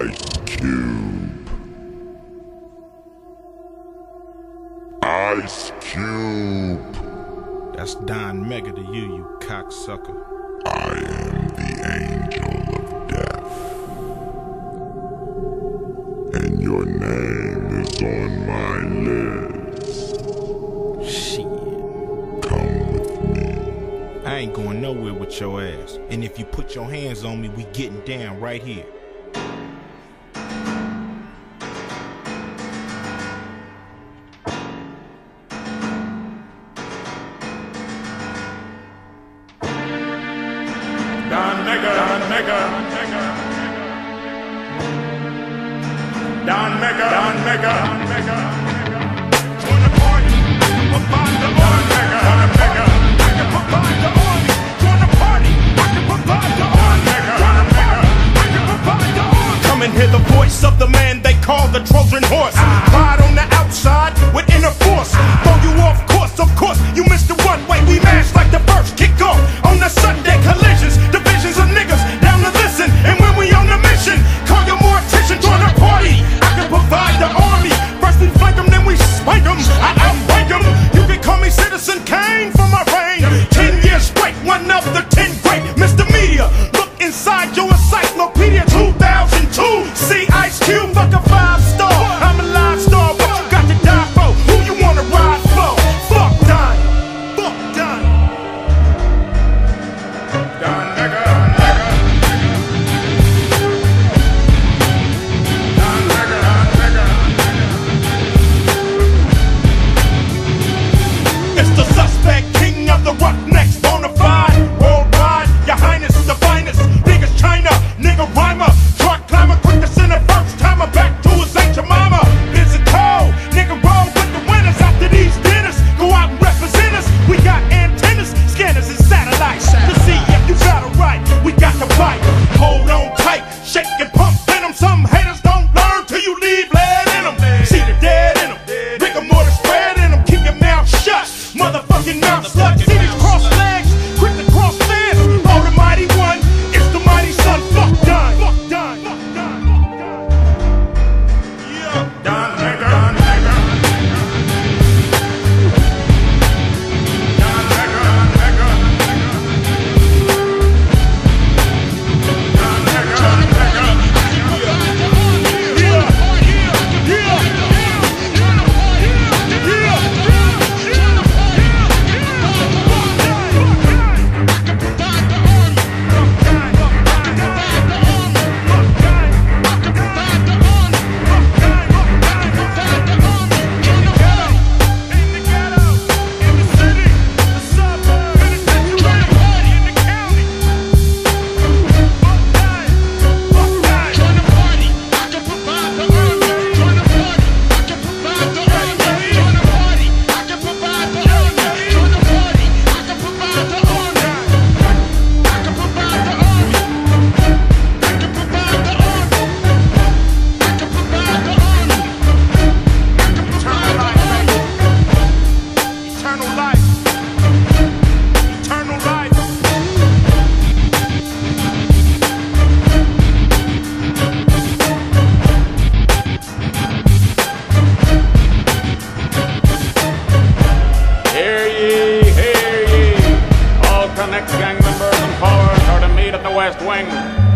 Ice Cube. Ice Cube. That's Don Mega to you cocksucker. I am the angel of death, and your name is on my list. Shit. Come with me. I ain't going nowhere with your ass. And if you put your hands on me, we getting down right here. Don Mega, Don Mega, Don Mega, Don Mega, Don Mega. Join the party, provide the Don Mega, Don Mega. I can provide the army. Join the party, I can provide the army. Join the party, I can provide the army. Come and hear the voice of the man they call the Trojan horse. Ride on the outside with inner force. Throw you off course, of course. You missed the runway. We mash like the first kickoff on the Sunday collisions. Divisions of niggas down to listen. And when we on the mission, call your more attention. Join the party. I can provide the army. First we flank them, then we spank them. I outrank them. You can call me Citizen Kane for my reign. 10 years straight, one of the 10 great. Mr. Media, look inside your encyclopedia. 2002, see Ice Cube, fuck a 5-star. I'm a live star, what you got to die for? Who you wanna ride for? Fuck Don, fuck Don. Don Mega, Don Mega. Don Mega, Don Mega. It's the suspect, king of the roughnecks, bonafide, worldwide, your highness, the finest, biggest China, nigga rhymer, truck climber, quick to send a first timer back to his ancient mama. It's a toe, nigga roll with the winners after these dinners, go out and represent us. We got antennas, scanners, and satellites to see if you got it right. We got the bite, hold on tight, shake and pump venom. Some haters don't learn till you leave lead in them. See the dead in them, rigor mortar spread in them. Keep your mouth shut, motherfucking mouth slut. See these cross legs, quick to cross fans. Oh, the mighty one, it's the mighty son. Fuck Don, fuck Don, fuck Don. Yeah, Don Mega, Don Mega. Don Mega, Don Mega. Don Mega, Don Mega. Next gang members and followers are to meet at the West Wing.